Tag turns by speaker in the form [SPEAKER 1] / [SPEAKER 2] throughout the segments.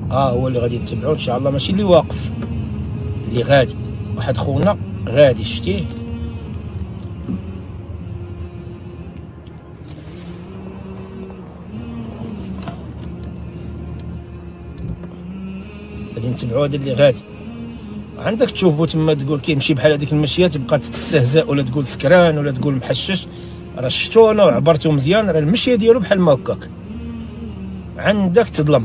[SPEAKER 1] هو اللي غادي نتبعو ان شاء الله، ماشي اللي واقف، اللي غادي. واحد خونا غادي، شتيه؟ غادي نتبعو هذا اللي غادي. عندك تشوفو تما تقول كيمشي بحال هذيك المشيه، تبقى تستهزأ ولا تقول سكران ولا تقول محشش. راه شفتو انا وعبرتو مزيان، راه المشيه ديالو بحال ما هكاك. عندك تظلم.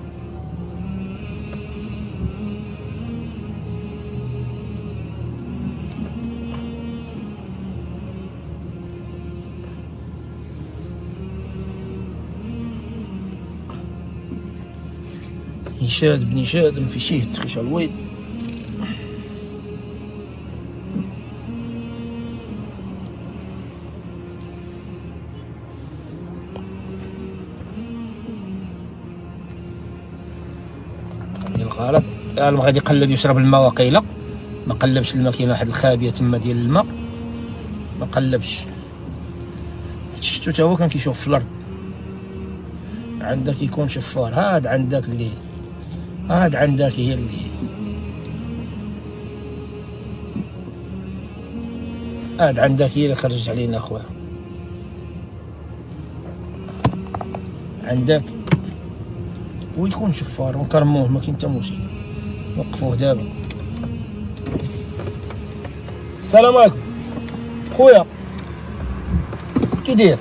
[SPEAKER 1] نشاد بني شادم في شيه تخيش الويد. ديال الغلط غادي يقلب يشرب الماء وقيله، ما قلبش الماء. كاينه واحد الخابيه تما ديال الماء، ما قلبش. شفتو تا هو كان كيشوف في الارض. عندك يكون شفار. هاد عندك اللي هاد عندك هي اللي هاد عندك هي اللي خرجت علينا اخويا. عندك ويكون شفار ونكرموه، ما كاين حتى مشكل. وقفوه دابا. السلام عليكم خويا، كي داير؟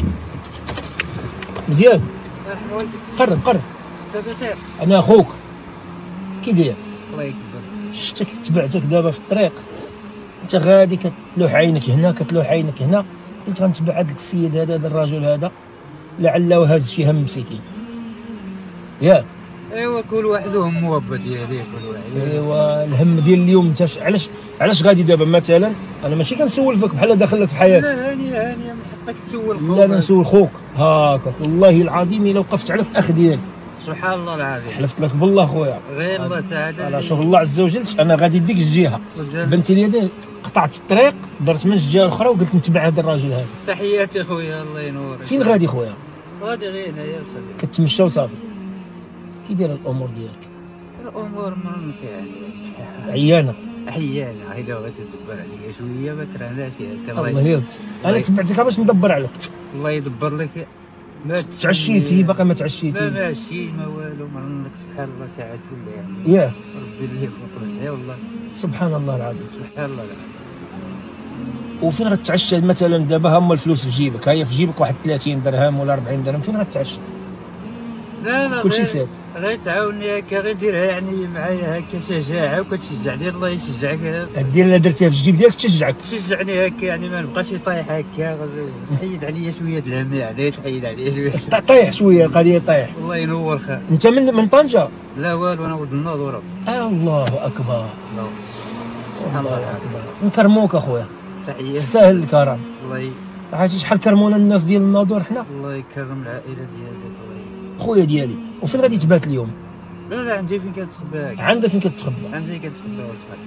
[SPEAKER 1] مزيان؟ قرب قرب.
[SPEAKER 2] انت بخير؟
[SPEAKER 1] انا اخوك، كي داير؟
[SPEAKER 2] الله يكبر.
[SPEAKER 1] شفتك تبعتك دابا في الطريق، انت غادي كتلوح عينك هنا كتلوح عينك هنا، قلت غنتبع هذا السيد هذا الرجل هذا لعله هاز شي هم مسكين. ياك؟
[SPEAKER 2] ايوا كل واحد وهمو هبه دياليه كل واحد.
[SPEAKER 1] ايوا الهم ديال اليوم انت علاش غادي دابا مثلا؟ انا ماشي كنسول فيك بحال داخل لك في حياتك.
[SPEAKER 2] لا هانيه من حقك تسول خوك.
[SPEAKER 1] لا انا نسول خوك هاكا، والله العظيم الا وقفت على الاخ ديالي.
[SPEAKER 2] سبحان الله العظيم.
[SPEAKER 1] حلفت لك بالله خويا.
[SPEAKER 2] غير الله تعالى.
[SPEAKER 1] انا شوف الله عز وجل، انا غادي ديك الجهه. بنتي اليدين قطعت الطريق، درت من الجهه الاخرى وقلت نتبع هذا الراجل هذا.
[SPEAKER 2] تحياتي خويا، الله ينورك.
[SPEAKER 1] فين غادي خويا؟
[SPEAKER 2] غادي غير هنايا وصافي.
[SPEAKER 1] كتمشى وصافي. كي داير الامور ديالك؟
[SPEAKER 2] الامور ما يعني
[SPEAKER 1] عيانه
[SPEAKER 2] الا بغيتي تدبر عليا شويه ما كرهناش هكا.
[SPEAKER 1] الله يرضى. انا تبعتك باش ندبر عليك.
[SPEAKER 2] الله يدبر لك. ما
[SPEAKER 1] تعشيتي؟ باقي ما تعشيتي؟
[SPEAKER 2] ما عشيت ما والو، ما عمرك. سبحان الله ساعات ولا يعني.
[SPEAKER 1] ياك
[SPEAKER 2] ربي اللي يفوق لنا والله.
[SPEAKER 1] سبحان الله العظيم.
[SPEAKER 2] سبحان الله العظيم.
[SPEAKER 1] وفين غتعشى مثلا دابا؟ هما الفلوس في جيبك، هيا في جيبك واحد 30 درهم ولا 40 درهم، فين غتعشى؟
[SPEAKER 2] لا
[SPEAKER 1] كلشي ساهل.
[SPEAKER 2] غير تعاوني هكا، غير ديرها يعني معايا هكا شجاعه وكتشجعني. الله يشجعك.
[SPEAKER 1] دير اللي درتيها في الجيب ديالك تشجعك.
[SPEAKER 2] تشجعني هكا يعني ما نبقاش طايح هكا. تحيد عليا شويه د الهم يعني، تحيد عليا شويه.
[SPEAKER 1] طيح شويه القضيه طيح.
[SPEAKER 2] الله ينور خير.
[SPEAKER 1] انت من طنجه؟
[SPEAKER 2] لا والو، انا ولد الناظوره.
[SPEAKER 1] الله اكبر.
[SPEAKER 2] سبحان الله العظيم.
[SPEAKER 1] نكرموك اخويا.
[SPEAKER 2] تحيه.
[SPEAKER 1] تستاهل الكرم.
[SPEAKER 2] الله
[SPEAKER 1] عرفتي شحال كرمونا الناس ديال الناظور حنا؟
[SPEAKER 2] الله يكرم العائله ديالك.
[SPEAKER 1] خويا ديالي. وفين غادي تبات اليوم؟
[SPEAKER 2] لا عندي فين كنتخبى.
[SPEAKER 1] عندك فين كتخبى؟
[SPEAKER 2] عندي كنتخبى ولد.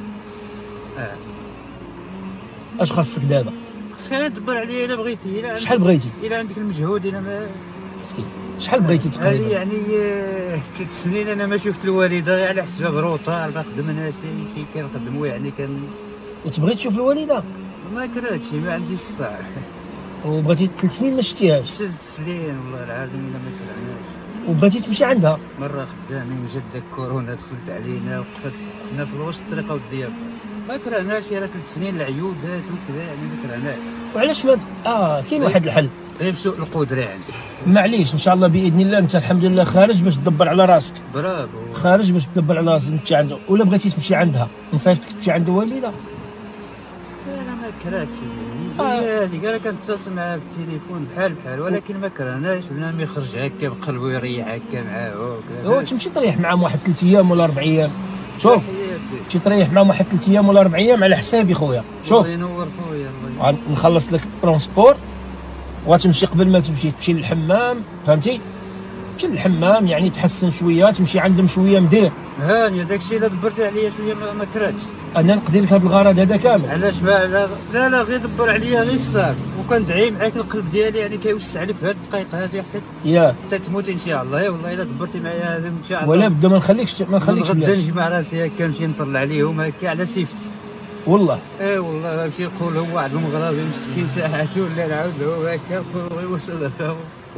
[SPEAKER 1] اش خاصك دابا؟
[SPEAKER 2] خصك تدبر عليا الا بغيتي. الا
[SPEAKER 1] شحال بغيتي؟
[SPEAKER 2] الا عندك المجهود. الا ما
[SPEAKER 1] مسكين. شحال بغيتي تقريبا؟
[SPEAKER 2] هذه يعني 3 سنين انا ما شفت الوالده على حساب روطال ما خدمنا شي كنخدمو يعني
[SPEAKER 1] وتبغي تشوف الوالده؟
[SPEAKER 2] ما كرهتش، ما عنديش الصح.
[SPEAKER 1] وبغيتي 3 سنين ما شفتيهاش؟
[SPEAKER 2] 6 سنين والله العظيم الا ما كرهناش.
[SPEAKER 1] وبغيتي تمشي عندها؟
[SPEAKER 2] مره خدامين جات داك كورونا دخلت علينا وقفنا في الوسط الطريق وديا. ما كرهناش، راه 3 سنين العيودات وكذا يعني ما كرهناش.
[SPEAKER 1] وعلاش ما كاين واحد الحل
[SPEAKER 2] غير بسوء القدره يعني.
[SPEAKER 1] معليش ان شاء الله باذن الله. انت الحمد لله خارج باش تدبر على راسك.
[SPEAKER 2] برافو.
[SPEAKER 1] خارج باش تدبر على راسك تمشي عنده، ولا بغيتي تمشي عندها نصيفطك تمشي عند والده؟
[SPEAKER 2] انا ما كرهتش هذيك. انا كنتصل معاه في التليفون بحال ولكن ما كرهناش. بنادم يخرج هكا بقلبو يريح هكا معاه
[SPEAKER 1] هو تمشي تريح معاهم واحد 3 ايام ولا 4 ايام. شوف تمشي تريح معاهم واحد 3 ايام ولا 4 ايام على حسابي خويا. شوف
[SPEAKER 2] الله ينور خويا. الله
[SPEAKER 1] نخلص لك الترونسبور وتمشي. قبل ما تمشي للحمام، فهمتي؟ تمشي للحمام يعني تحسن شويه، تمشي عندهم شويه مدير.
[SPEAKER 2] هاني داكشي الا دبرت عليا شويه ما كرهتش.
[SPEAKER 1] انا نقضي لك هذا الغرض هذا كامل.
[SPEAKER 2] علاش لا غير دبر عليا غير الصافي وكندعي معاك القلب ديالي يعني كيوسع لي في هاد الدقائق هادي حتى تموت ان شاء الله. والله الا دبرتي معايا هذا ان شاء الله
[SPEAKER 1] ولا بدا ما نخليكش
[SPEAKER 2] غدا نجمع راسي هكا نمشي نطلع عليهم هكا على سيفتي.
[SPEAKER 1] والله
[SPEAKER 2] والله نمشي نقول هو واحد المغربي مسكين ساعته ولا نعاود له هكا نقول يوصل فيه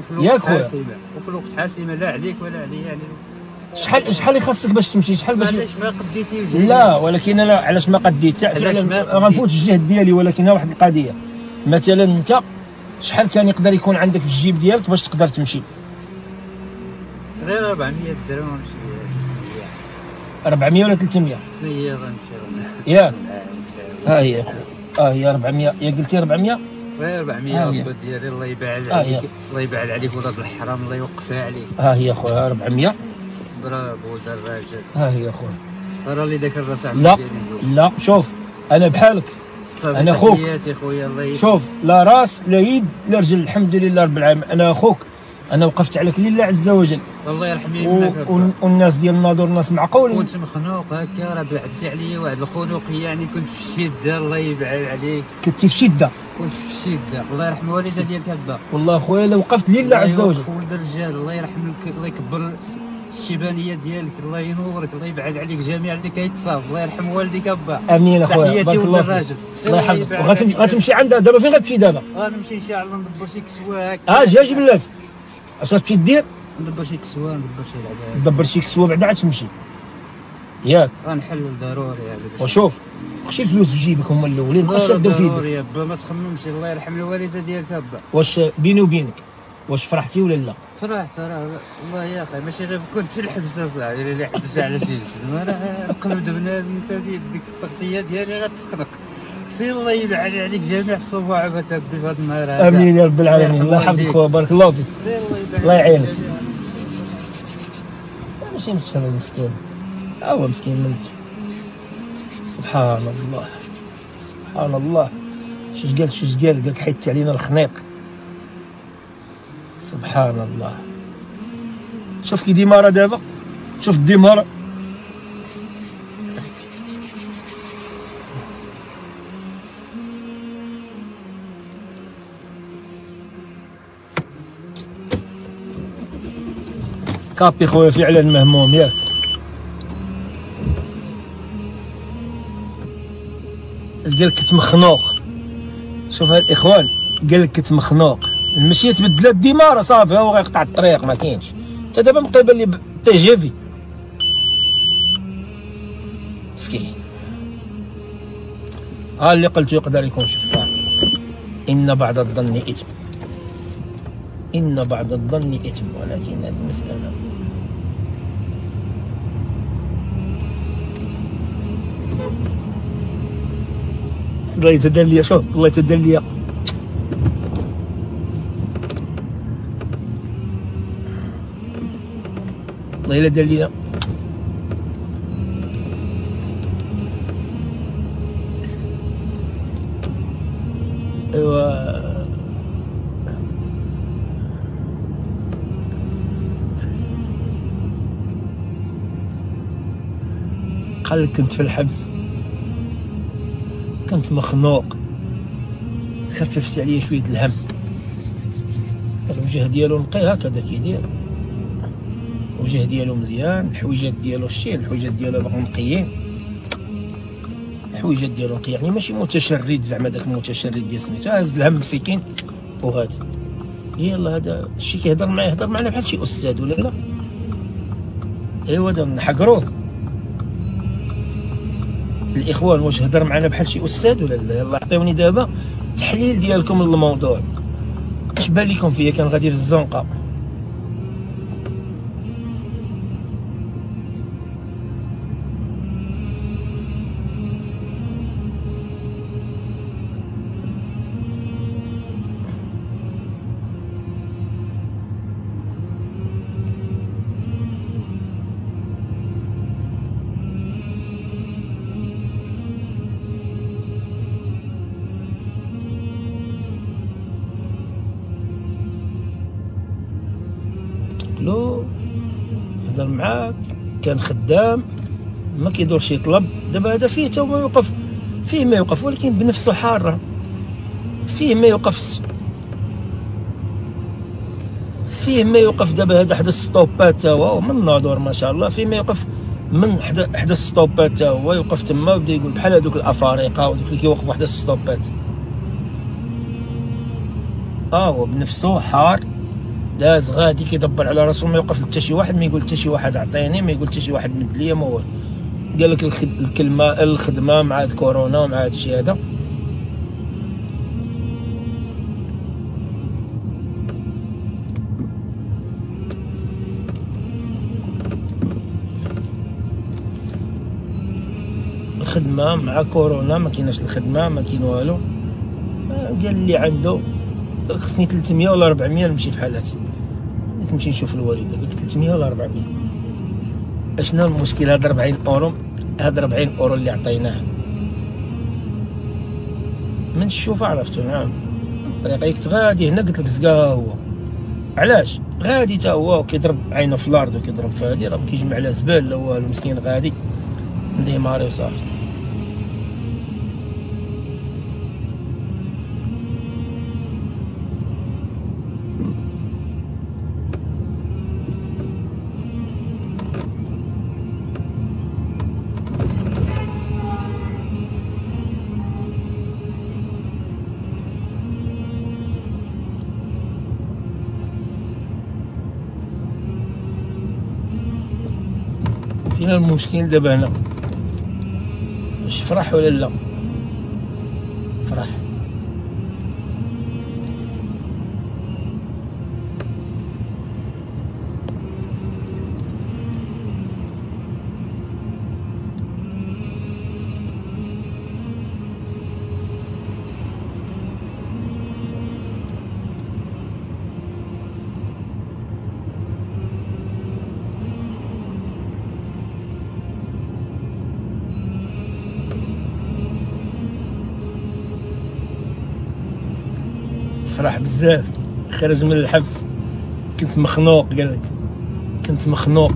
[SPEAKER 2] وفي الوقت حاسمه لا عليك ولا عليا يعني.
[SPEAKER 1] شحال يخصك باش تمشي؟ شحال باش
[SPEAKER 2] علاش ما قديتي؟
[SPEAKER 1] لا ولكن انا علاش ما قديت؟ غنفوت الجهد ديالي، ولكن واحد القضيه مثلا انت شحال كان يقدر يكون عندك في الجيب ديالك باش تقدر تمشي؟
[SPEAKER 2] غير 400 درهم ولا شي
[SPEAKER 1] 400 ولا 300
[SPEAKER 2] غنمشي
[SPEAKER 1] ياك. هي هي 400 يا قلتي 400
[SPEAKER 2] غير 400 ربا ديالي الله يبعد عليك. الله يبعد عليك ولاد الحرام الله يوقفها عليك.
[SPEAKER 1] هي خويا 400
[SPEAKER 2] برافو دراجه.
[SPEAKER 1] هي خويا
[SPEAKER 2] راه اللي ذاك الراس
[SPEAKER 1] لا لا شوف انا بحالك انا خوك شوف لا راس لا يد لا رجل الحمد لله رب العالمين. انا اخوك انا وقفت عليك لله عز وجل.
[SPEAKER 2] الله يرحم يمك
[SPEAKER 1] والناس ديال الناظور ناس معقولين.
[SPEAKER 2] كنت مخنوق هكا راه بعدتي عليا واحد الخنوقيه يعني كنت في الشده الله يبعد عليك.
[SPEAKER 1] كنتي في الشده؟
[SPEAKER 2] كنت في الشده الله يرحم والدها ديالك هبا.
[SPEAKER 1] والله خويا الا وقفت لله عز وجل.
[SPEAKER 2] ولد الرجال الله يرحم لك الله يكبر الشيبانيه ديالك الله ينورك الله يبعد عليك جميع اللي كيتصاب. الله يرحم والديك ابا.
[SPEAKER 1] امين اخويا بارك الله فيك. الله يحفظك. غتمشي عندها دابا؟ فين غتمشي دابا؟
[SPEAKER 2] غنمشي ان شاء الله ندبر شي كسوه هكا.
[SPEAKER 1] جاي بلاتي اش غتمشي دير؟
[SPEAKER 2] ندبر شي كسوه ندبر شي لعبه.
[SPEAKER 1] دبر شي كسوه بعدا عاد تمشي ياك.
[SPEAKER 2] غنحلل ضروري يعني.
[SPEAKER 1] وشوف خشي الفلوس في جيبك هما الاولين ما شادو في
[SPEAKER 2] ضروري يا با ما تخممش الله يرحم الوالده ديالك ابا.
[SPEAKER 1] واش بيني وبينك واش فرحتي ولا لا؟
[SPEAKER 2] فرحت راه والله يا اخي ماشي غير كنت في الحبسه صاحبي اللي حبسه على شي شيء راه القلب د بنادم انت ديك التغطيه ديالي غتخنق. سي الله يبعد عليك جميع الصباع تبي في هذا النهار هذا.
[SPEAKER 1] امين يا رب العالمين. الله يحفظك خويا بارك الله فيك. الله يعينك. ماشي مشتري مسكين هو مسكين منك. سبحان الله سبحان الله. شوش قال لك حيدت علينا الخنيق. سبحان الله. شوف كي ديمارة دابا شوف الديمارة كابي خويا فعلا مهموم ياك. قال لك كنت مخنوق. شوف هاد الاخوان قال لك كنت مخنوق. المشيه تبدلات ديما صافي هو غيقطع الطريق ما كاينش. انت دابا مقيبل لي تي جي في مسكين. اللي قلت يقدر يكون شفاف. ان بعض الظن اثم ان بعض الظن اثم ولكن هذه المساله الله يتدلي. شوف الله يتدلي والله الا دار لينا. ايوا قال لك كنت في الحبس كنت مخنوق خففت عليا شويه الهم. الوجه ديالو نقي هكذا كيدير الوجه ديالو مزيان. الحويجات ديالو شتي الحويجات ديالو باقي نقيين. الحويجات ديالو نقي يعني ماشي متشرد زعما داك المتشرد ديال سميتو. هاز الهم مسكين وهادي. يلاه هذا الشي كيهضر معايا يهضر معنا بحال شي استاذ ولا لا. ايوا دابا نحقروه الاخوان واش هضر معنا بحال شي استاذ ولا لا. يلاه عطيوني دابا التحليل ديالكم للموضوع. اش بان لكم فيا كان غادي في الزنقه؟ لو هضر معاك كان خدام ما كيدورش يطلب. دابا هذا فيه تا هو يوقف فيه ما يوقف ولكن بنفسه حاره. فيه ما يوقف، فيه ما يوقف. دابا هذا حدا السطوبات تا هو من الناظور ما شاء الله، فيه ما يوقف من حدا السطوبات تا هو يوقف تما وبدا يقول بحال هذوك الافارقه ودوك اللي كيوقفوا حدا السطوبات. هو بنفسه حار داز غادي كيدبر على راسو، ما يوقف حتى شي واحد، ما يقول حتى شي واحد عطيني، ما يقول حتى شي واحد مد ليا، ما والو. قال لك الكلمه الخدمه مع هاد كورونا ومع هاد الشيء هذا. الخدمه مع كورونا ما كايناش الخدمه، ما كاين والو. قال لي عنده خصني 300 ولا 400 نمشي في حالاتي. نمشي نشوف الوالده، قلت 300 ولا 400. اشنو المشكل؟ هاد 40 اورو، هاد 40 اورو اللي عطيناه من الشوفه عرفتو. نعم الطريقه كنت غادي هنا قلت لك زكا هو علاش غادي تا هو كيضرب عينه في الارض وكيضرب في هادي، راه كيجمع على زبال لا والو، مسكين غادي نديماري وصافي. فين المشكل دابا هنا؟ واش فرح ولا لا؟ فرح. فرح بزاف، خرج من الحبس. كنت مخنوق، قال لك كنت مخنوق.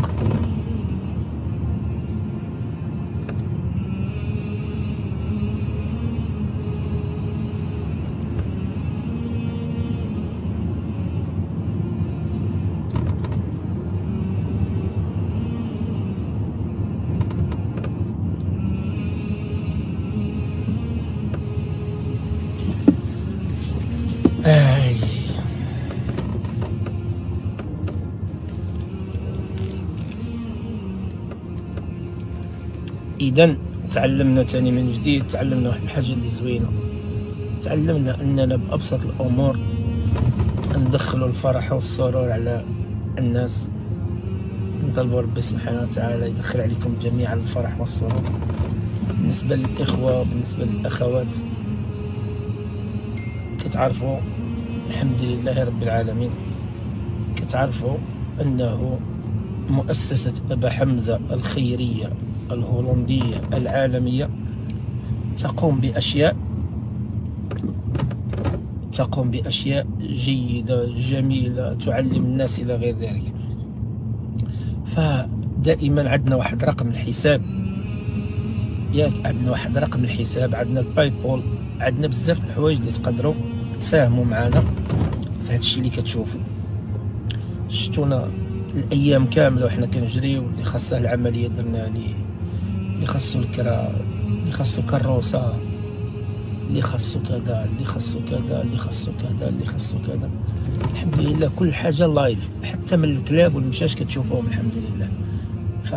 [SPEAKER 1] إذا تعلمنا تاني من جديد، تعلمنا واحد الحاجة اللي زوينة، تعلمنا أننا بأبسط الأمور ندخلوا الفرح والسرور على الناس. نطلبوا ربي سبحانه وتعالى يدخل عليكم جميعا الفرح والسرور. بالنسبة للإخوة، بالنسبة للأخوات، كتعرفوا الحمد لله رب العالمين، كتعرفوا أنه مؤسسة أبا حمزة الخيرية الهولندية العالمية تقوم بأشياء جيدة جميلة تعلم الناس إلى غير ذلك. فدائما عندنا واحد رقم الحساب، عندنا واحد رقم الحساب، عندنا الباي بول، عندنا بزاف د الحوايج اللي تقدروا تساهموا معنا في هذا الشيء اللي كتشوفوا. شفتونا الايام كامله وحنا كنجريو، اللي خاصه العمليه درنا ليه، اللي خاصو الكرا، اللي خاصو كروسه، اللي خاصو كذا، اللي خاصو كذا، اللي خاصو كذا، اللي خاصو كذا. الحمد لله كل حاجه لايف، حتى من الكلاب والمشاش كتشوفوهم الحمد لله. ف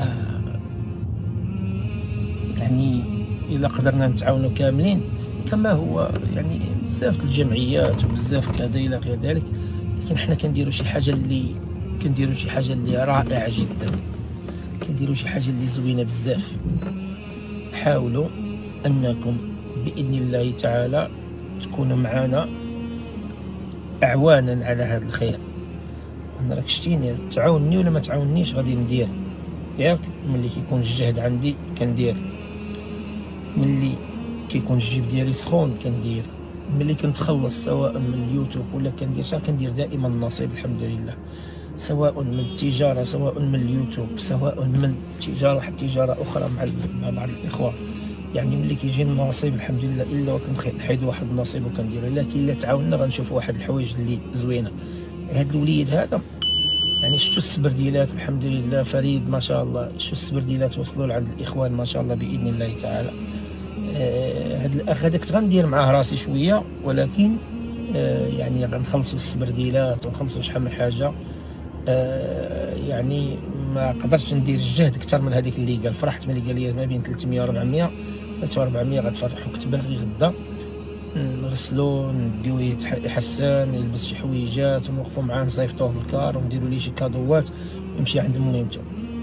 [SPEAKER 1] يعني الا قدرنا نتعاونوا كاملين كما هو، يعني بزاف الجمعيات وبزاف كذا الى غير ذلك، لكن حنا كنديروا شي حاجه اللي رائعه جدا، كنديروا شي حاجه اللي زوينه بزاف. حاولوا انكم باذن الله تعالى تكونوا معنا اعوانا على هذا الخير. انا راك شتيني، تعاونني ولا ما تعاوننيش غادي ندير، ياك ملي كيكون الجهد عندي كندير، ملي كيكون الجيب ديالي سخون كندير، ملي كنتخلص سواء من اليوتيوب ولا كندير شي كندير دائما النصيب الحمد لله، سواء من التجاره، سواء من اليوتيوب، سواء من تجاره واحد التجاره اخرى مع بعض الاخوه. يعني ملي كيجي النصيب الحمد لله الا وكنحيد واحد النصيب وكنديرو، لكن الا تعاوننا غنشوفوا واحد الحوايج اللي زوينه. هذا الوليد هذا يعني شفتوا السبرديلات الحمد لله فريد ما شاء الله، شفتوا السبرديلات وصلوا لعند الاخوان ما شاء الله باذن الله تعالى. هذا الاخ هذا كنت غندير معاه راسي شويه، ولكن يعني غنخلصوا السبرديلات ونخلصوا شحال من حاجه. يعني ما قدرتش ندير الجهد اكثر من هذيك اللي قال. فرحت ملي قال لي ما بين 300 و 400 300 غتفرحوا. كنت باغي غدا نغسلو نديوه يحسن يلبس شي حويجات ونوقفوا معاه نصيفطوه في الكار ونديروا ليه شي كادوات ويمشي عند مهمته،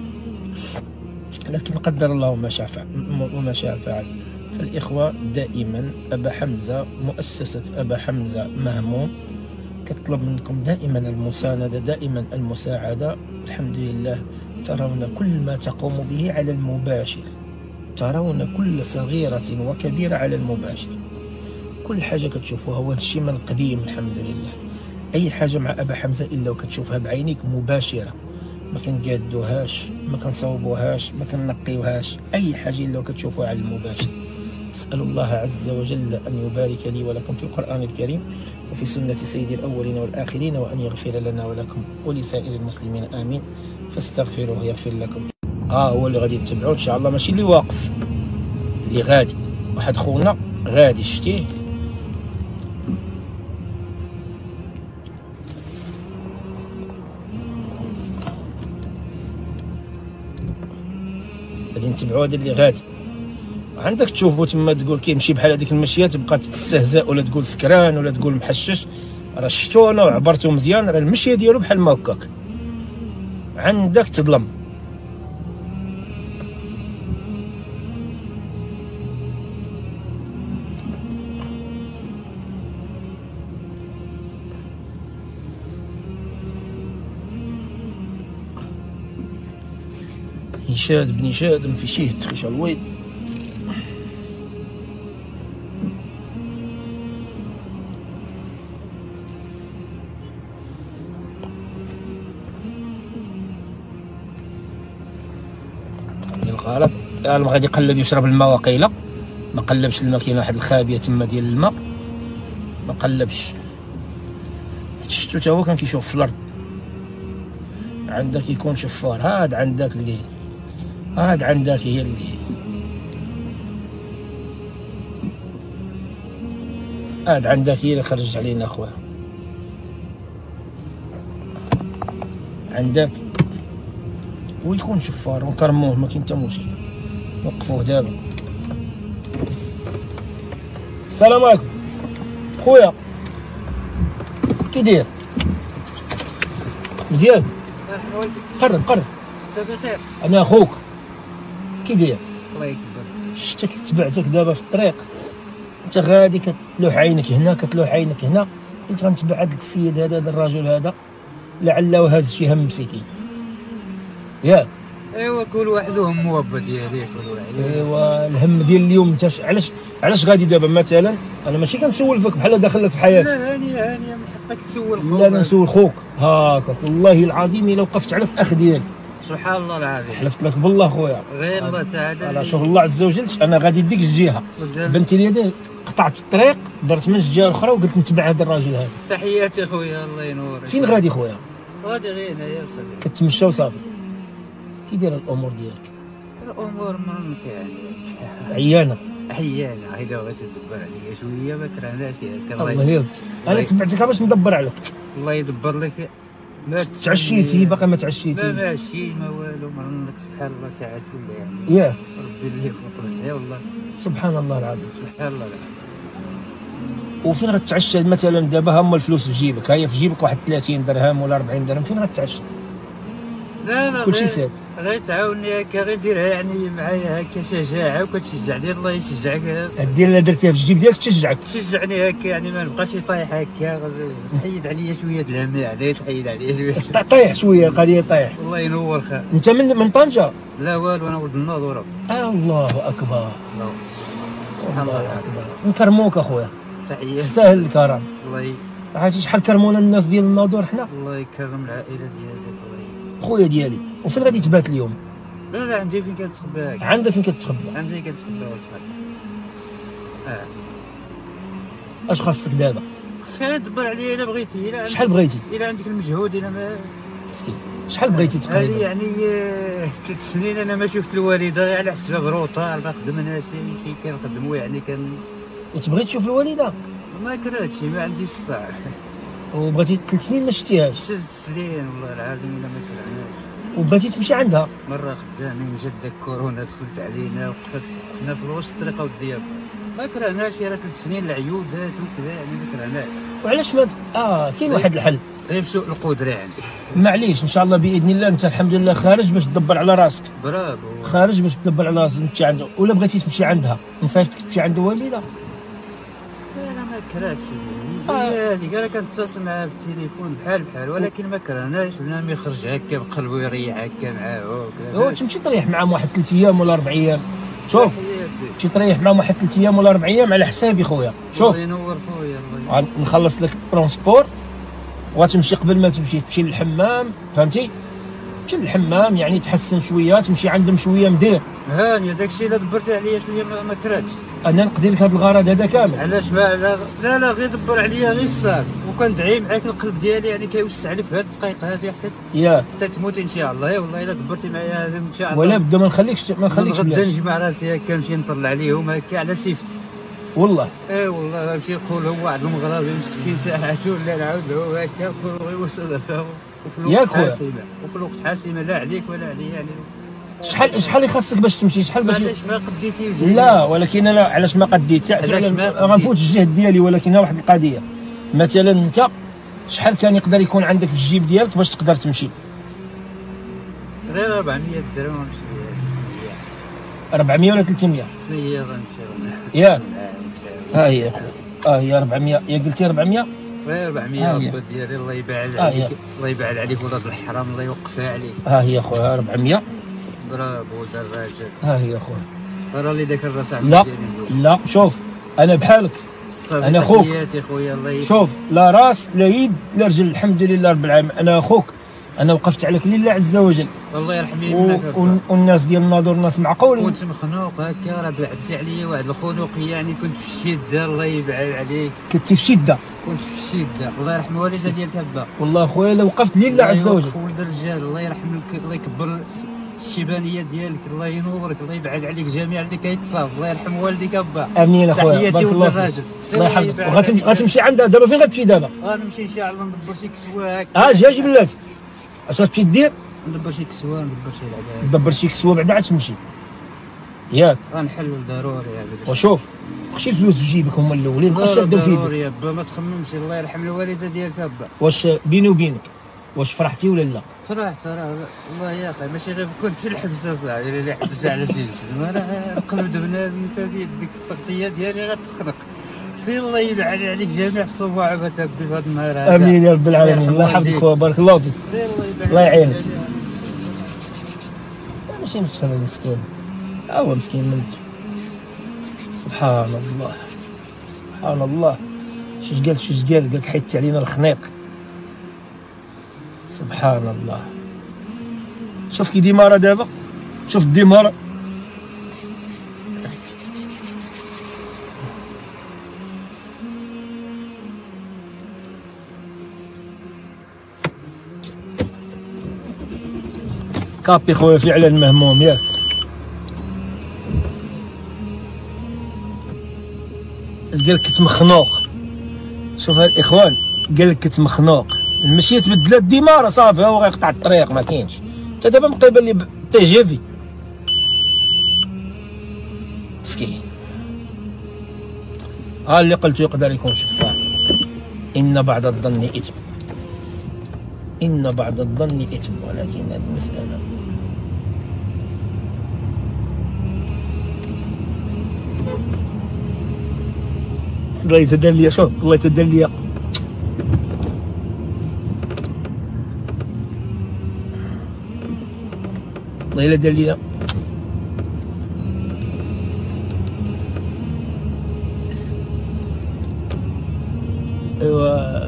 [SPEAKER 1] لكن قدر الله وما شاء فعل. فالاخوه دائما ابا حمزه مؤسسه ابا حمزه مهموم تطلب منكم دائما المساندة، دائما المساعدة. الحمد لله ترون كل ما تقوم به على المباشر، ترون كل صغيرة وكبيرة على المباشر. كل حاجة كتشوفوها وهذا الشيء من قديم الحمد لله. أي حاجة مع أبا حمزة إلا وكتشوفها بعينيك مباشرة، ما كنقادوهاش ما كنصوبوهاش ما كنقيوهاش، أي حاجة إلا وكتشوفوها على المباشر. أسأل الله عز وجل أن يبارك لي ولكم في القرآن الكريم وفي سنة سيد الأولين والآخرين، وأن يغفر لنا ولكم ولسائر المسلمين آمين. فاستغفروه يغفر لكم. هو اللي غادي نتبعوه إن شاء الله، ماشي اللي واقف، اللي غادي. واحد خونا غادي شتيه غادي نتبعوا هذا اللي غادي. عندك تشوفوا تما تقول كيمشي بحال هذيك المشيه تبقى تستهزأ ولا تقول سكران ولا تقول محشش. راه شفتو انا وعبرتو مزيان، راه المشيه ديالو بحال ما هكاك. عندك تظلم. هشام بن شادم في شيه تخيش الويض. الغلط ما غادي يقلب يشرب الماء وقيله، ما قلبش الماء. كاينه واحد الخابيه تما ديال الماء ما قلبش. شفتو تا هو كان كيشوف في الارض. عندك يكون شفار. هاد عندك اللي هاد عندك هي اللي هاد عندك هي اللي خرجت علينا اخويا. عندك ويكون شفار ونكرموه ما كاين حتى مشكل. وقفوه دابا. السلام عليكم خويا، كي داير؟ مزيان؟ قرب قرب.
[SPEAKER 2] انت بخير؟
[SPEAKER 1] انا اخوك، كي داير؟
[SPEAKER 2] الله يكبر.
[SPEAKER 1] شفتك تبعتك دابا في الطريق، انت غادي كتلوح عينك هنا كتلوح عينك هنا، قلت غنتبع هذا السيد هذا الرجل هذا لعله هاز شي هم مسكين. ياك؟
[SPEAKER 2] ايوا كل واحد وهمو هبه دياليه كل واحد.
[SPEAKER 1] ايوا الهم ديال اليوم انت علاش غادي دابا مثلا؟ انا ماشي كنسول فيك بحال داخل لك في حياتك.
[SPEAKER 2] لا هانيه من حقك تسول خوك.
[SPEAKER 1] لا انا نسول خوك هاكا والله العظيم الا وقفت على الاخ ديالي.
[SPEAKER 2] سبحان الله العظيم.
[SPEAKER 1] حلفت لك بالله خويا.
[SPEAKER 2] غير الله تعالى.
[SPEAKER 1] على شغل الله عز وجل انا غادي ديك الجهه. بنتي لي قطعت الطريق درت من الجهه الاخرى وقلت نتبع هذا الراجل هذا.
[SPEAKER 2] تحياتي خويا الله ينورك.
[SPEAKER 1] فين غادي خويا؟
[SPEAKER 2] غادي غير هنايا وصافي.
[SPEAKER 1] كتمشى وصافي. كي داير الامور ديالك؟
[SPEAKER 2] الامور مرنك يعني
[SPEAKER 1] عيانه
[SPEAKER 2] الا بغيت تدبر عليا شويه ما كرهناش هكا.
[SPEAKER 1] الله يرضى. انا تبعتك باش ندبر عليك.
[SPEAKER 2] الله يدبر لك.
[SPEAKER 1] ما تعشيتي باقي ما تعشيتي؟
[SPEAKER 2] ما عشيت ما والو مرنك سبحان الله ساعات ولا يعني.
[SPEAKER 1] ياك
[SPEAKER 2] ربي اللي يفوق لنا والله.
[SPEAKER 1] سبحان الله العظيم.
[SPEAKER 2] سبحان الله العظيم.
[SPEAKER 1] وفين غتعشى مثلا دابا؟ هما الفلوس في جيبك، هيا في جيبك واحد 30 درهم ولا 40 درهم، فين غتعشى؟
[SPEAKER 2] لا
[SPEAKER 1] كلشي ساهل.
[SPEAKER 2] غير تعاوني هكا غير ديرها يعني معايا هكا شجاعه وكتشجعني. الله يشجعك.
[SPEAKER 1] دير اللي درتيها في الجيب ديالك تشجعك.
[SPEAKER 2] تشجعني هكا يعني ما نبقاش طايح هكا. تحيد عليا شويه د الهم يعني. تحيد عليا شويه.
[SPEAKER 1] طيح شويه القضيه طيح.
[SPEAKER 2] الله ينور خير.
[SPEAKER 1] انت من طنجه؟
[SPEAKER 2] لا والو انا ولد الناظوره.
[SPEAKER 1] الله اكبر.
[SPEAKER 2] سبحان الله العظيم.
[SPEAKER 1] نكرموك اخويا.
[SPEAKER 2] تحياتي.
[SPEAKER 1] تستاهل الكرم.
[SPEAKER 2] الله
[SPEAKER 1] عرفتي شحال كرمونا الناس ديال الناظور حنا؟
[SPEAKER 2] الله يكرم العائله ديالك.
[SPEAKER 1] خويا ديالي. وفين غادي تبات اليوم؟
[SPEAKER 2] لا عندي فين كنتخبى.
[SPEAKER 1] عندك فين كتخبى؟
[SPEAKER 2] عندي كنتخبى وتخبى.
[SPEAKER 1] اش خاصك دابا؟
[SPEAKER 2] خصك تدبر عليا الا بغيتي.
[SPEAKER 1] شحال بغيتي؟
[SPEAKER 2] الا عندك المجهود الا ما
[SPEAKER 1] مسكين شحال بغيتي
[SPEAKER 2] هذه
[SPEAKER 1] تقريبا؟
[SPEAKER 2] يعني 3 سنين انا ما شفت الوالده غير على حساب روطار ما خدمنا شي كنخدمو يعني
[SPEAKER 1] وتبغي تشوف الوالده؟
[SPEAKER 2] ما كرهتش ما عنديش الصح.
[SPEAKER 1] وبغيتي 3 سنين ما شفتيهاش
[SPEAKER 2] 6 سنين والله العظيم الا ما كرهناش.
[SPEAKER 1] وبغيتي تمشي عندها؟
[SPEAKER 2] مره خدامين جات داك كورونا دخلت علينا وقفنا في وسط الطريق وديا ما كرهناش. راه 3 سنين العيودات وكذا يعني ما كرهناش.
[SPEAKER 1] وعلاش ما كاين واحد الحل
[SPEAKER 2] غير سوء القدره يعني.
[SPEAKER 1] معليش ان شاء الله باذن الله انت الحمد لله خارج باش تدبر على راسك.
[SPEAKER 2] برافو.
[SPEAKER 1] خارج باش تدبر على راسك تمشي عندها، ولا بغيتي تمشي عندها نصيفطك تمشي عند الوالده؟
[SPEAKER 2] انا ما كرهتش هي هذيك راه كنتصل معاها في التليفون بحال ولكن ما كرهناش. بنادم يخرج هكا بقلبو يريح هكا معاه
[SPEAKER 1] هو تمشي تريح معاهم واحد 3 ايام ولا 4 ايام. شوف تمشي تريح معاهم واحد 3 ايام ولا 4 ايام على حسابي خويا. شوف
[SPEAKER 2] الله ينور خويا الله
[SPEAKER 1] نخلص لك الترونسبور وغتمشي قبل ما تمشي للحمام فهمتي؟ تمشي للحمام يعني تحسن شويه تمشي عندهم شويه مدير.
[SPEAKER 2] هانيه داكشي الا دبرتي عليا شويه ما كرهتش.
[SPEAKER 1] انا نقضي لك هذا الغرض هذا كامل.
[SPEAKER 2] علاش ما لا غير دبر عليا غير الصافي وكندعي معاك القلب ديالي يعني كيوسع لك في هذه الدقائق هذه حتى تموت ان شاء الله. والله الا دبرتي معايا هذا ان شاء الله.
[SPEAKER 1] ولا بدا ما نخليكش
[SPEAKER 2] غدا نجمع راسي هكا نمشي نطلع عليهم هكا على سيفتي.
[SPEAKER 1] والله
[SPEAKER 2] والله غنمشي نقول هو واحد المغربي مسكين ساعته ولا نعاود له هكا نقول غير وصل فيه وفي الوقت حاسمه لا عليك ولا عليا يعني.
[SPEAKER 1] شحال يخصك باش تمشي؟ شحال باش
[SPEAKER 2] علاش ما قديتي
[SPEAKER 1] لا ولكن انا علاش ما قديت فعلا غنفوت الجهد ديالي. ولكن واحد القضيه مثلا انت شحال كان يقدر يكون عندك في الجيب ديالك باش تقدر تمشي؟
[SPEAKER 2] غير 400 درهم ونمشي
[SPEAKER 1] 400 ولا 300
[SPEAKER 2] 300 غنمشي
[SPEAKER 1] ياك. هي 400 يا قلتي 400
[SPEAKER 2] غير 400 ربي ديالي الله يبعد عليك. الله يبعد عليك ولاد الحرام الله يوقفها عليك.
[SPEAKER 1] هي خويا 400.
[SPEAKER 2] برافو دراجه.
[SPEAKER 1] هي خويا
[SPEAKER 2] راه اللي داك الراس
[SPEAKER 1] لا شوف انا بحالك انا اخوك
[SPEAKER 2] خويا الله
[SPEAKER 1] شوف لا راس لا يد لا رجل الحمد لله رب العالمين. انا اخوك انا وقفت عليك لله عز وجل.
[SPEAKER 2] الله يرحم يمك.
[SPEAKER 1] والناس ديال الناظور ناس معقولين.
[SPEAKER 2] كنت مخنوق هكا راه بعدتي عليا واحد الخنوقيه يعني كنت في الشده الله يبعد عليك.
[SPEAKER 1] كنت في الشده.
[SPEAKER 2] كنت في الشده الله يرحم والدها ديالك با.
[SPEAKER 1] والله خويا الا وقفت لله عز وجل.
[SPEAKER 2] ولد الرجال الله يرحم لك الله يكبر الشيبانيه ديالك الله ينورك الله يبعد عليك جميع اللي كيتصاب الله يرحم والديك با.
[SPEAKER 1] امين اخويا بارك الله فيك. الله يحفظك. غتمشي عندها دابا فين غتمشي دابا؟
[SPEAKER 2] غنمشي ان شاء الله ندبر شي كسوه هكا.
[SPEAKER 1] جي بلاتي اش غتمشي دير؟
[SPEAKER 2] ندبر شي كسوه ندبر شي لعبه.
[SPEAKER 1] دبر شي كسوه بعدا عاد تمشي ياك.
[SPEAKER 2] غنحلل ضروري هذا.
[SPEAKER 1] وشوف خشي الفلوس في جيبك هما الاولين بقى شادو في يدك.
[SPEAKER 2] ضروري با ما تخممش الله يرحم الوالده ديالك با.
[SPEAKER 1] واش بيني وبينك واش فرحتي ولا لا؟
[SPEAKER 2] فرحت راه والله يا اخي ماشي غير كنت في الحبس اصاحبي اللي حبس على شي شيء راه قلب بنادم انت في يدك التغطيه ديالي غتخنق. سي الله يبعد عليك جميع الصباعبات في هذا النهار هذا.
[SPEAKER 1] امين يا رب العالمين. الله يحفظك خويا بارك الله فيك. الله يعينك. ماشي نخسر المسكين هو مسكين منك. سبحان الله سبحان الله. شوش قال لك حيدت علينا الخنيق. سبحان الله. شوف كي ديمارة دابا شوف الديمارة كابي خويا فعلا مهموم ياك. قال لك كنت مخنوق. شوف هاد الاخوان قال لك كنت مخنوق. المشيه تبدلات ديما صافي هو غيقطع الطريق ما كاينش. انت دابا مقيبل لي تي جي في مسكين. اللي قلتو يقدر يكون شفاع. ان بعض الظن اثم. ان بعض الظن اثم ولكن هذه المساله الله يتدلي. شوف الله يتدلي. والله الا دار لينا ايوا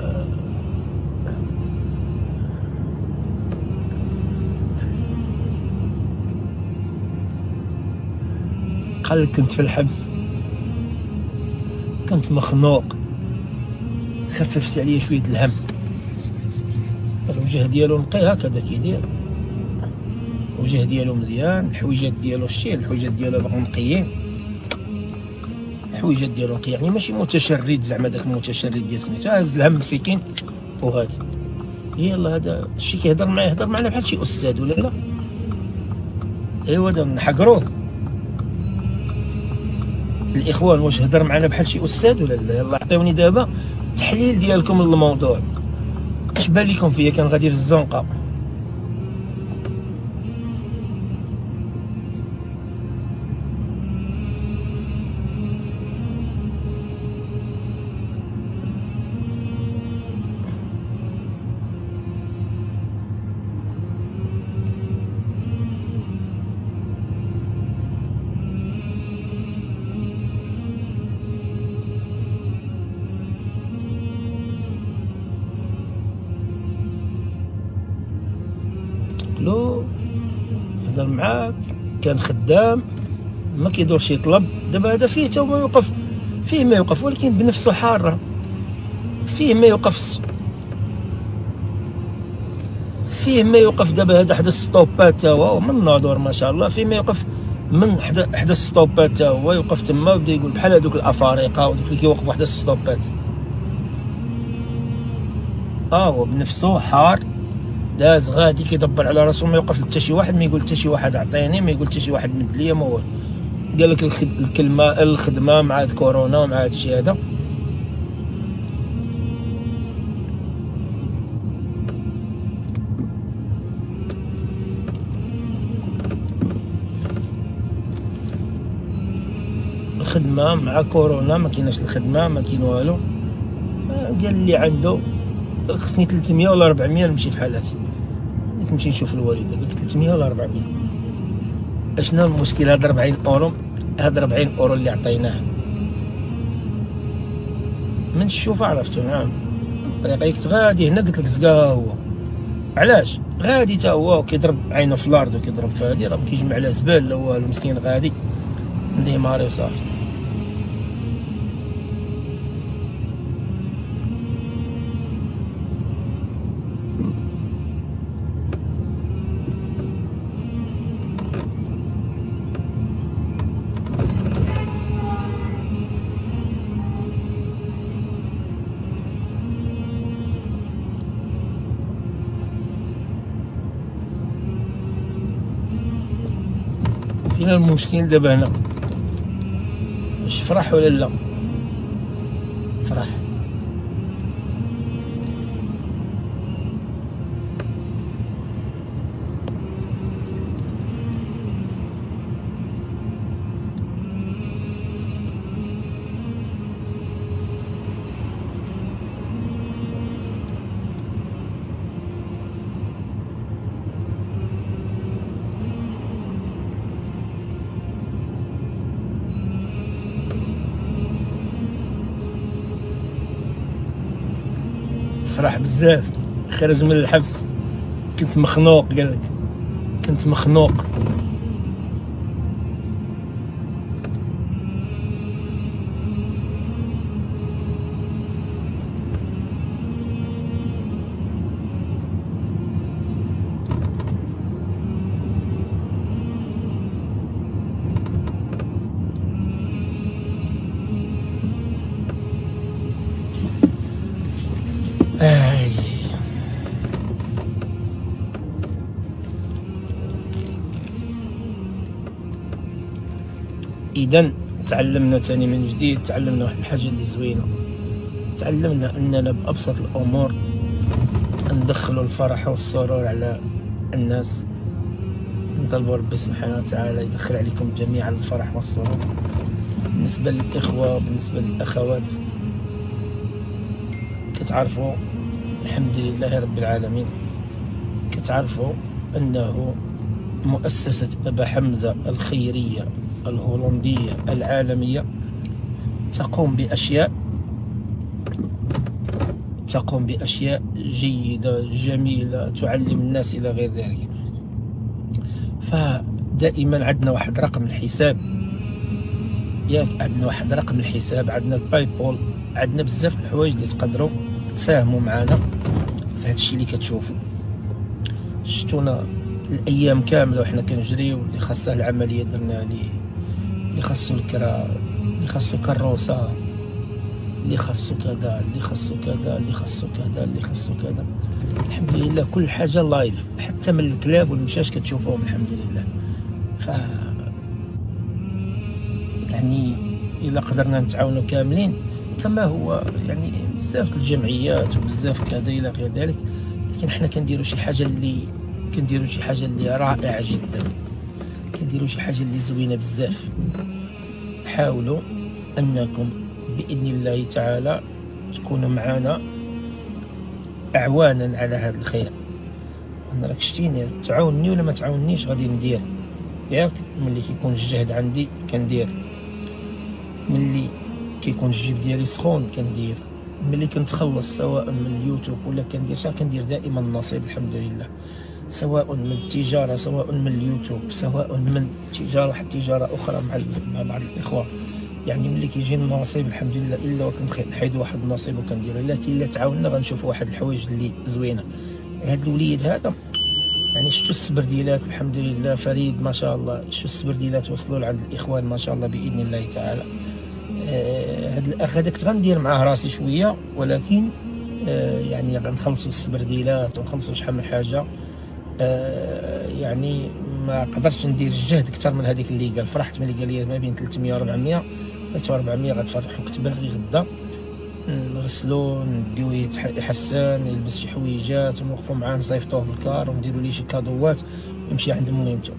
[SPEAKER 1] قال لك كنت في الحبس، كنت مخنوق، خففت عليا شويه الهم. الوجه ديالو نقي هكذا كيدير، الوجه ديالو مزيان، الحويجات ديالو شتي الحويجات ديالو باقي نقيين، الحويجات ديالو نقي، يعني ماشي متشرد زعما داك المتشرد ديال سميتو، هاز الهم مسكين. وهذا يلا هذا الشي كيهضر معايا، يهضر معنا بحال شي استاذ ولا لا؟ ايوا هذا نحقروه الاخوان، واش هضر معنا بحال شي استاذ ولا لا؟ يلا عطيوني دابا التحليل ديالكم للموضوع، اش بان لكم فيا كان غادي في الزنقه؟ لو هضر معاك كان خدام ما كيدورش يطلب، دابا هذا فيه تا ما يوقف، فيه ما يوقف، ولكن بنفسه حاره، فيه ما يوقف، فيه ما يوقف. دابا هذا حدا السطوبات تا هو من الناظور ما شاء الله، فيه ما يوقف من حدا السطوبات تا هو يوقف تما وبدا يقول بحال هذوك الافارقه ودوك اللي كيوقفوا حدا السطوبات. هو بنفسه حار، داز غادي كيدبر على راسو، ما يوقف حتى شي واحد، ما يقول حتى شي واحد عطيني، ما يقول حتى شي واحد مد ليا، ما والو. قال لك الكلمه الخدمه مع هاد كورونا ومع هاد الشيء هذا. الخدمه مع كورونا ما كايناش الخدمه، ما كاين والو. قال لي عنده خصني 300 ولا 400 نمشي في حالاتي، نمشي نشوف الوالده. قلت 300 ولا 400؟ اشنا المشكل؟ هاد 40 اورو، هاد 40 اورو اللي عطيناه من الشوفه عرفتو. نعم الطريقه كنت غادي هنا، قلت لك زكا هو علاش غادي تا هو كيضرب عينه في الارض وكيضرب في هادي، راه كيجمع لا زبال لا والو، مسكين غادي نديه ماري وصافي. فينا المشكل دابا هنا؟ واش فرح ولا لا؟ فرح. فرح بزاف، خرج من الحبس. كنت مخنوق، قال لك كنت مخنوق. إذا تعلمنا تاني من جديد، تعلمنا واحد الحاجة اللي زوينة، تعلمنا أننا بأبسط الأمور ندخلوا الفرح والسرور على الناس. نطلبوا ربي سبحانه وتعالى يدخل عليكم جميعا الفرح والسرور، بالنسبة للإخوة بالنسبة للأخوات. كتعرفوا الحمد لله رب العالمين، كتعرفوا أنه مؤسسة أبا حمزة الخيرية الهولندية العالمية تقوم بأشياء جيدة جميلة تعلم الناس إلى غير ذلك. فدائما عندنا واحد رقم الحساب ياك عندنا واحد رقم الحساب، عندنا الباي بول، عندنا بزاف د الحوايج اللي تقدروا تساهموا معنا في هذا الشيء اللي كتشوفوا. شفتونا الايام كامله وحنا كنجريو، اللي خاصها العمليه درنا ليه، اللي خاصو الكرا، اللي خاصو كروسه، اللي خاصو كذا، اللي خاصو كذا، اللي خاصو كذا، اللي خاصو كذا. الحمد لله كل حاجه لايف، حتى من الكلاب والمشاش كتشوفوهم الحمد لله. ف يعني الا قدرنا نتعاونوا كاملين كما هو، يعني بزاف الجمعيات وبزاف كذا الى غير ذلك، لكن حنا كنديروا شي حاجه اللي رائعه جدا، كنديروا شي حاجه اللي زوينه بزاف. حاولوا انكم باذن الله تعالى تكونوا معنا اعوانا على هذا الخير. انا راك شتيني، تعاونني ولا ما تعاوننيش غادي ندير، ياك ملي كيكون الجهد عندي كندير، ملي كيكون الجيب ديالي سخون كندير، ملي كنتخلص سواء من اليوتيوب ولا كندير دائما النصيب الحمد لله، سواء من التجاره، سواء من اليوتيوب، سواء من تجاره حتى تجاره اخرى مع بعض الاخوه. يعني ملي كيجي النصيب الحمد لله الا كنحيد واحد النصيب وكنديرو، لكن الا تعاوننا غنشوفوا واحد الحوايج اللي زوينه. هذا الوليد هذا يعني شفتوا السبرديلات الحمد لله، فريد ما شاء الله، شفتوا السبرديلات وصلوا لعند الاخوان ما شاء الله باذن الله تعالى. هذا الاخ هذاك غندير معاه راسي شويه، ولكن يعني غنخلصوا السبرديلات ونخلصوا شحال من حاجه. يعني ما قدرتش ندير الجهد اكثر من هذيك اللي قال. فرحت ملي قال لي ما بين 300 و 400 غتفرحوا. كنت باغي غدا نغسلو، نديوه يحسن، يلبس شي حويجات، ونوقفوا معاه نصيفطوه في الكار ونديروا ليه شي كادوات ويمشي عند مهمته.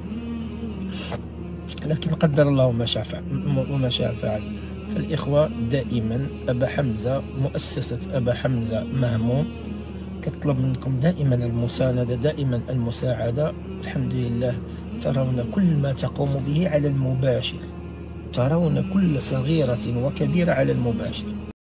[SPEAKER 1] لكن قدر الله وما شاء فعل. فالاخوه دائما ابا حمزه، مؤسسه ابا حمزه مهموم تطلب منكم دائما المساندة، دائما المساعدة. الحمد لله ترون كل ما تقوم به على المباشر، ترون كل صغيرة وكبيرة على المباشر.